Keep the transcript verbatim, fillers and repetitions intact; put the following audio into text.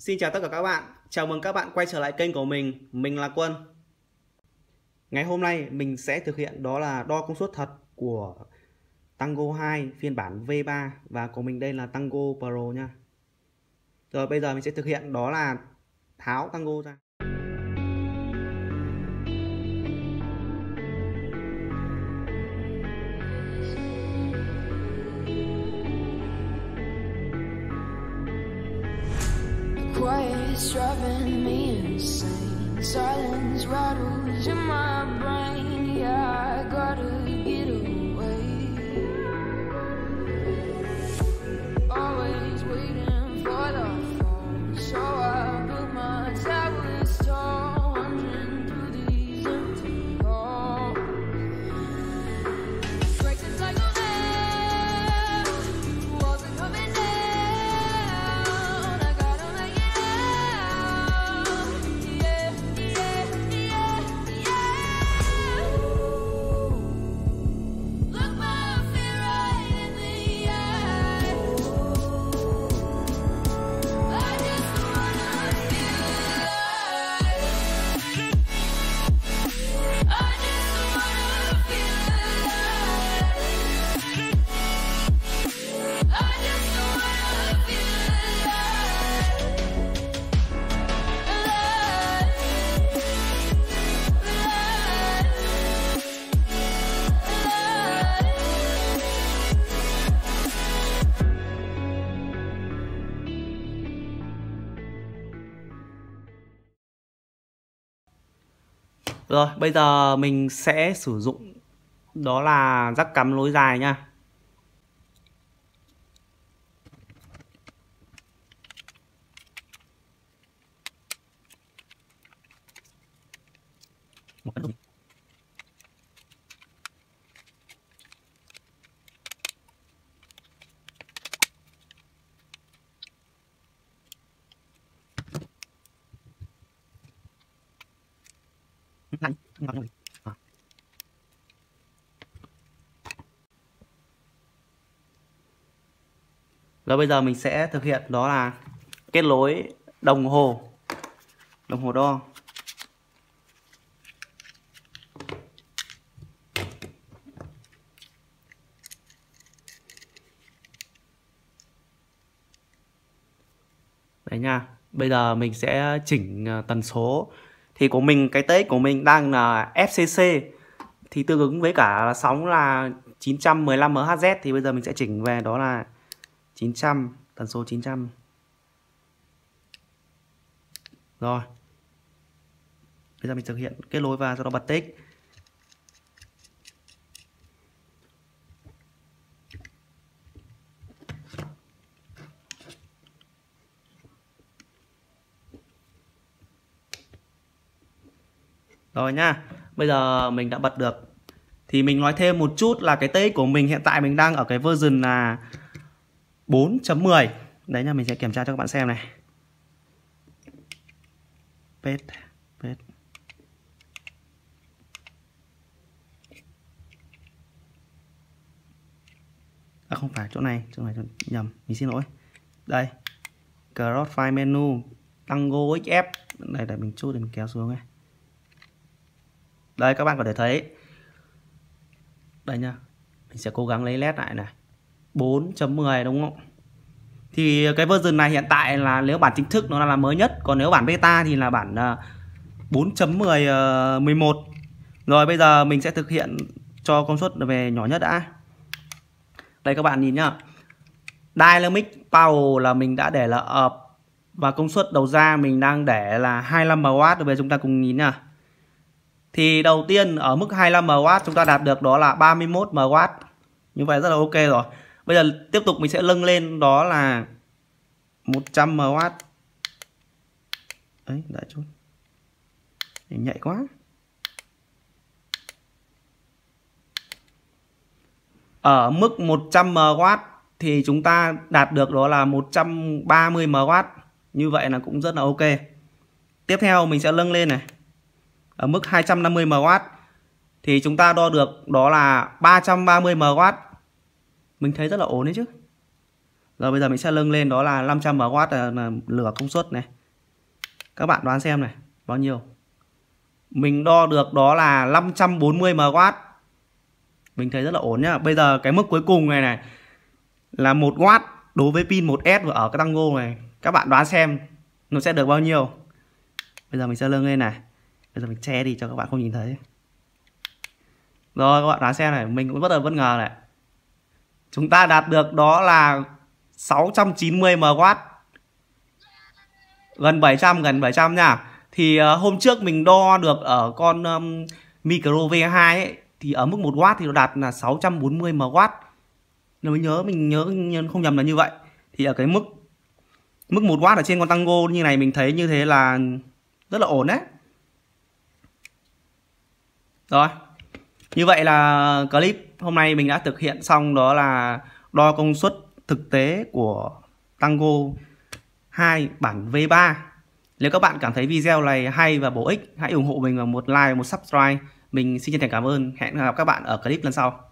Xin chào tất cả các bạn, chào mừng các bạn quay trở lại kênh của mình, mình là Quân. Ngày hôm nay mình sẽ thực hiện đó là đo công suất thật của Tango hai phiên bản V ba và của mình đây là Tango Pro nha. Rồi bây giờ mình sẽ thực hiện đó là tháo Tango ra. Quiet's driving me insane. Silence rattles in my brain. Yeah, I gotta get away. Always waiting for the fall, so I built my towers tall, wandering through these empty halls. Break the cycle now, walls are coming down. Rồi bây giờ mình sẽ sử dụng đó là jack cắm nối dài nha. Rồi bây giờ mình sẽ thực hiện đó là kết nối đồng hồ đồng hồ đo. Đấy nha. Bây giờ mình sẽ chỉnh tần số. Thì của mình cái test của mình đang là F C C thì tương ứng với cả sóng là chín trăm mười lăm mê héc. Thì bây giờ mình sẽ chỉnh về đó là chín trăm, tần số chín trăm. Rồi. Bây giờ mình thực hiện kết nối và sau đó bật tích. Rồi nha. Bây giờ mình đã bật được. Thì mình nói thêm một chút là cái test của mình hiện tại mình đang ở cái version là bốn chấm mười. Đấy nha, mình sẽ kiểm tra cho các bạn xem này. Paste, paste. À không phải, chỗ này, chỗ này nhầm, mình xin lỗi. Đây. Cross file menu, Tango ích ép. Đây để mình chút để mình kéo xuống này. Đây các bạn có thể thấy. Đây nha. Mình sẽ cố gắng lấy led lại này. bốn chấm mười đúng không? Thì cái version này hiện tại là nếu bản chính thức nó là mới nhất, còn nếu bản beta thì là bản bốn chấm mười mười một. Rồi bây giờ mình sẽ thực hiện cho công suất về nhỏ nhất đã. Đây các bạn nhìn nhá. Dynamic Power là mình đã để là up và công suất đầu ra mình đang để là hai mươi lăm mê oát. Bây giờ chúng ta cùng nhìn nha. Thì đầu tiên ở mức hai mươi lăm mê oát chúng ta đạt được đó là ba mươi mốt mê oát. Như vậy rất là ok rồi. Bây giờ tiếp tục mình sẽ nâng lên đó là một trăm mê oát. Đấy, đợi chút. Nhạy quá. Ở mức một trăm mê oát thì chúng ta đạt được đó là một trăm ba mươi mê oát. Như vậy là cũng rất là ok. Tiếp theo mình sẽ nâng lên này. Ở mức hai trăm năm mươi mê oát thì chúng ta đo được đó là ba trăm ba mươi mê oát. Mình thấy rất là ổn đấy chứ. Rồi bây giờ mình sẽ nâng lên đó là năm trăm mi li oát là, là lửa công suất này. Các bạn đoán xem này, bao nhiêu? Mình đo được đó là năm trăm bốn mươi mi li oát. Mình thấy rất là ổn nhá. Bây giờ cái mức cuối cùng này này là một oát đối với pin một S ở cái Tango này. Các bạn đoán xem nó sẽ được bao nhiêu? Bây giờ mình sẽ nâng lên này. Bây giờ mình che đi cho các bạn không nhìn thấy. Rồi các bạn đoán xem này, mình cũng rất là bất ngờ này. Chúng ta đạt được đó là sáu trăm chín mươi mi li oát. Gần bảy trăm, gần bảy trăm nha. Thì uh, hôm trước mình đo được ở con um, Micro V hai ấy, thì ở mức một oát thì nó đạt là sáu trăm bốn mươi mi li oát. Nếu mình nhớ mình nhớ không nhầm là như vậy. Thì ở cái mức mức một oát ở trên con Tango như này mình thấy như thế là rất là ổn đấy. Rồi. Như vậy là clip hôm nay mình đã thực hiện xong, đó là đo công suất thực tế của Tango hai bản V ba. Nếu các bạn cảm thấy video này hay và bổ ích, hãy ủng hộ mình bằng một like, một subscribe. Mình xin chân thành cảm ơn. Hẹn gặp các bạn ở clip lần sau.